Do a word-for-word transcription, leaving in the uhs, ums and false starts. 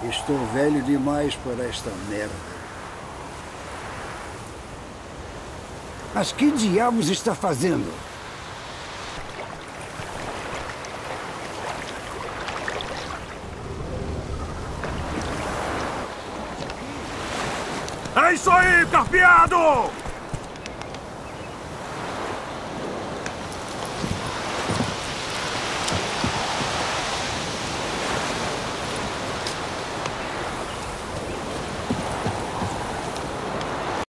Estou velho demais para esta merda. Mas que diabos está fazendo? É isso aí, carpeado!